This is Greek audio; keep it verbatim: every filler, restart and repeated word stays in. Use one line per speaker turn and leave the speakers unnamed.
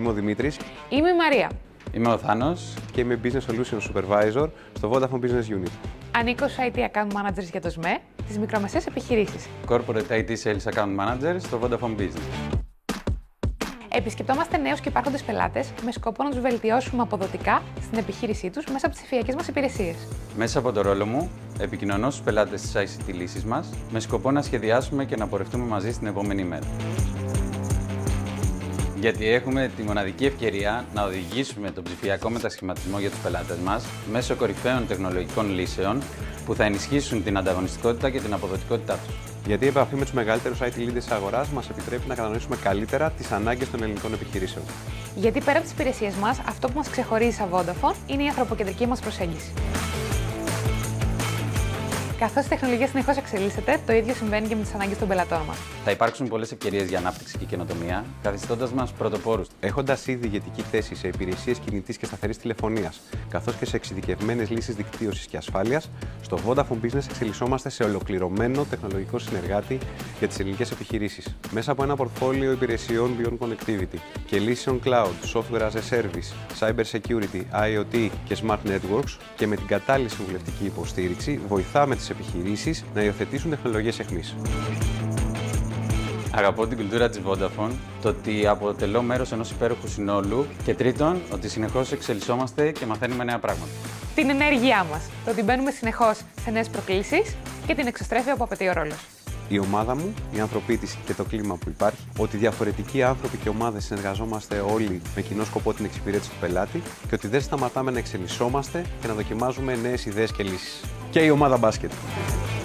Είμαι ο Δημήτρης.
Είμαι η Μαρία.
Είμαι ο Θάνος.
Και είμαι Business Solutions Supervisor στο Vodafone Business Unit.
Ανήκω στους άι τι Account Managers για το ΣΜΕ, τις μικρομεσαίες επιχειρήσεις.
Corporate άι τι Sales Account Manager στο Vodafone Business.
Επισκεπτόμαστε νέους και υπάρχοντες πελάτες με σκοπό να τους βελτιώσουμε αποδοτικά στην επιχείρησή τους μέσα από τις ψηφιακές μας υπηρεσίες.
Μέσα από το ρόλο μου, επικοινωνώ στους πελάτες της άι σι τι λύσης μας με σκοπό να σχεδιάσουμε και να πορευτούμε μαζί στην επόμενη μέρα. Γιατί έχουμε τη μοναδική ευκαιρία να οδηγήσουμε τον ψηφιακό μετασχηματισμό για τους πελάτες μας μέσω κορυφαίων τεχνολογικών λύσεων που θα ενισχύσουν την ανταγωνιστικότητα και την αποδοτικότητά τους.
Γιατί η επαφή με τους μεγαλύτερους άι τι leaders της αγοράς μας επιτρέπει να κατανοήσουμε καλύτερα τις ανάγκες των ελληνικών επιχειρήσεων.
Γιατί πέρα από τις υπηρεσίες μας, αυτό που μας ξεχωρίζει σαν Vodafone είναι η ανθρωποκεντρική μας προσέγγιση. Καθώς η τεχνολογία συνεχώς εξελίσσεται, το ίδιο συμβαίνει και με τις ανάγκες των πελατών μας.
Θα υπάρξουν πολλές ευκαιρίες για ανάπτυξη και καινοτομία, καθιστώντας μας πρωτοπόρους.
Έχοντας ήδη ηγετική θέση σε υπηρεσίες κινητής και σταθερής τηλεφωνίας, καθώς και σε εξειδικευμένες λύσεις δικτύωσης και ασφάλειας, στο Vodafone Business εξελισσόμαστε σε ολοκληρωμένο τεχνολογικό συνεργάτη για τις ελληνικές επιχειρήσεις. Μέσα από ένα πορτφόλιο υπηρεσιών Beyond Connectivity και λύσεων Cloud, Software as a Service, Cyber Security, άι ο τι και Smart Networks και με την κατάλληλη συμβουλευτική υποστήριξη, βοηθάμε τις επιχειρήσεις να υιοθετήσουν τεχνολογίες εχμής.
Αγαπώ την κουλτούρα της Vodafone, το ότι αποτελώ μέρος ενός υπέροχου συνόλου και τρίτον, ότι συνεχώς εξελισσόμαστε και μαθαίνουμε νέα πράγματα.
Την ενέργειά μας, το ότι μπαίνουμε συνεχώς σε νέες προκλήσεις και την εξωστρέφεια που απαιτεί ο ρόλος.
Η ομάδα μου, η ανθρωπή της και το κλίμα που υπάρχει, ότι διαφορετικοί άνθρωποι και ομάδες συνεργαζόμαστε όλοι με κοινό σκοπό την εξυπηρέτηση του πελάτη και ότι δεν σταματάμε να εξελισσόμαστε και να δοκιμάζουμε νέες ιδέες και λύσεις. Και η ομάδα μπάσκετ.